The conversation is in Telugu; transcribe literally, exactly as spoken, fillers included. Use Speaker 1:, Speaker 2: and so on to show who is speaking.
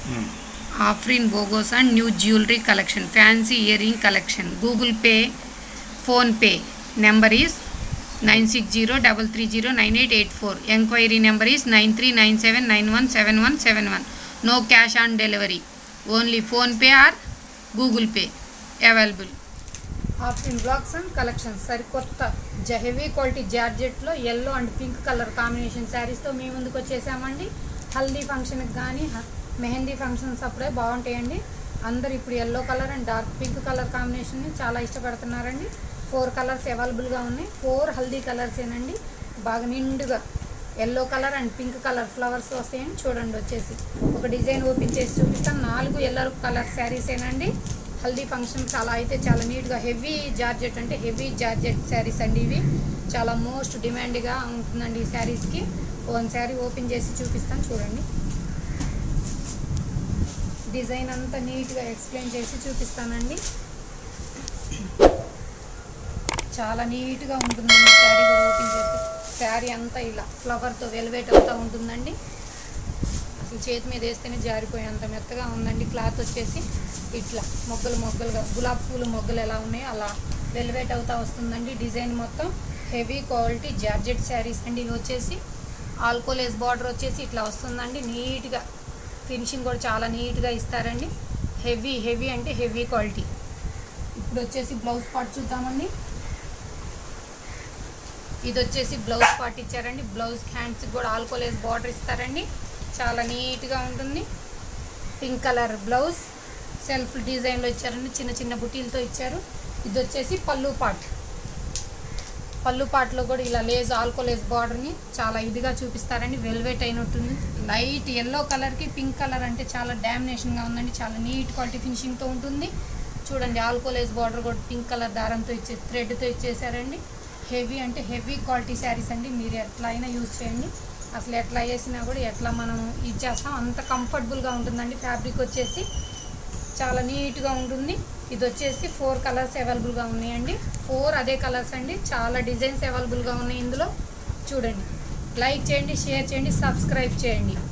Speaker 1: Afrin Bogos and new jewelry collection, fancy earring collection. Google Pay, Phone Pay number is nine six zero three three zero nine eight eight four. Enquiry number is nine three nine seven nine one seven one seven one. No cash on delivery, only Phone Pay or Google Pay available.
Speaker 2: Afrin Blocks and collections. సరికొత్త హెవీ క్వాలిటీ జార్జెట్లో yellow and pink colour combination శారీస్తో మీ ముందుకు వచ్చేసామండి. హల్దీ ఫంక్షన్కి కానీ మెహందీ ఫంక్షన్స్ అప్పుడే బాగుంటాయండి. అందరు ఇప్పుడు yellow colour and dark pink colour కాంబినేషన్ని చాలా ఇష్టపడుతున్నారండి. ఫోర్ కలర్స్ అవైలబుల్గా ఉన్నాయి. ఫోర్ హల్దీ కలర్సేనండి. బాగా నిండుగా yellow colour and pink colour flowers వస్తాయండి. చూడండి, వచ్చేసి ఒక డిజైన్ ఓపెన్ చేసి చూపిస్తాను. నాలుగు ఎల్లో కలర్ శారీసేనండి. హల్దీ ఫంక్షన్ చాలా అయితే చాలా నీట్గా హెవీ జార్జెట్ అంటే హెవీ జార్జెట్ శారీస్ అండి. ఇవి చాలా మోస్ట్ డిమాండ్గా ఉంటుందండి ఈ శారీస్కి. వన్ శారీ ఓపెన్ చేసి చూపిస్తాను, చూడండి. డిజైన్ అంతా నీట్గా ఎక్స్ప్లెయిన్ చేసి చూపిస్తానండి. చాలా నీట్గా ఉంటుందండి శారీ కూడా ఓపెన్ చేసి. శారీ అంతా ఇలా ఫ్లవర్తో వెల్వేట్ అవుతూ ఉంటుందండి. అసలు చేతి మీద వేస్తేనే జారిపోయేంత మెత్తగా ఉందండి. క్లాత్ వచ్చేసి ఇట్లా మొగ్గలు మొగ్గలుగా గులాబీ పూలు మొగ్గలు ఎలా ఉన్నాయో అలా వెల్వేట్ అవుతూ వస్తుందండి. డిజైన్ మొత్తం హెవీ క్వాలిటీ జార్జెట్ శారీస్ అండి. ఇవి వచ్చేసి ఆల్కోలేస్ బార్డర్ వచ్చేసి ఇట్లా వస్తుందండి. నీట్గా ఫినిషింగ్ కూడా చాలా నీట్గా ఇస్తారండి. హెవీ హెవీ అంటే హెవీ క్వాలిటీ. ఇప్పుడు వచ్చేసి బ్లౌజ్ పార్ట్ చూద్దామండి. ఇది వచ్చేసి బ్లౌజ్ పార్ట్ ఇచ్చారండి. బ్లౌజ్ హ్యాండ్స్ కూడా ఆల్కోలేస్ బార్డర్ ఇస్తారండి. చాలా నీట్గా ఉంటుంది. పింక్ కలర్ బ్లౌజ్ సెల్ఫ్ డిజైన్లో ఇచ్చారండి. చిన్న చిన్న బుటీలతో ఇచ్చారు. ఇది వచ్చేసి పళ్ళు పార్ట్. పళ్ళు పార్ట్లో కూడా ఇలా లేజ్ ఆల్కోలేస్ బార్డర్ని చాలా ఇదిగా చూపిస్తారండి. వెల్వెట్ అయినట్టుంది. లైట్ ఎల్లో కలర్కి పింక్ కలర్ అంటే చాలా డామినేషన్గా ఉందండి. చాలా నీట్ క్వాలిటీ ఫినిషింగ్తో ఉంటుంది. చూడండి, ఆల్కోలేస్ బార్డర్ కూడా పింక్ కలర్ దారంతో ఇచ్చే థ్రెడ్తో ఇచ్చేసారండి. హెవీ అంటే హెవీ క్వాలిటీ శారీస్ అండి. మీరు ఎట్లా అయినా యూజ్ చేయండి. అసలు ఎట్లా వేసినా కూడా ఎట్లా మనం ఇచ్చేస్తాం అంత కంఫర్టబుల్గా ఉంటుందండి. ఫ్యాబ్రిక్ వచ్చేసి చాలా నీట్గా ఉంటుంది. ఇది వచ్చేసి ఫోర్ కలర్స్ అవైలబుల్గా ఉన్నాయండి. ఫోర్ అదే కలర్స్ అండి. చాలా డిజైన్స్ అవైలబుల్గా ఉన్నాయి ఇందులో. చూడండి, లైక్ చేయండి, షేర్ చేయండి, సబ్స్క్రైబ్ చేయండి.